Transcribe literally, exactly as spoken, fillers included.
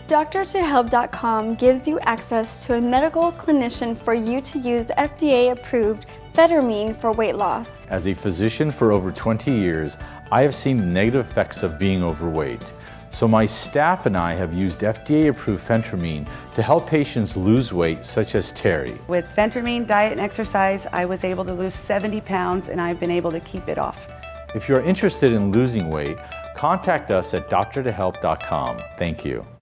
Doctor to help dot com gives you access to a medical clinician for you to use F D A-approved phentermine for weight loss. As a physician for over twenty years, I have seen the negative effects of being overweight. So my staff and I have used F D A-approved phentermine to help patients lose weight, such as Terry. With phentermine, diet, and exercise, I was able to lose seventy pounds, and I've been able to keep it off. If you're interested in losing weight, contact us at doctor to help dot com. Thank you.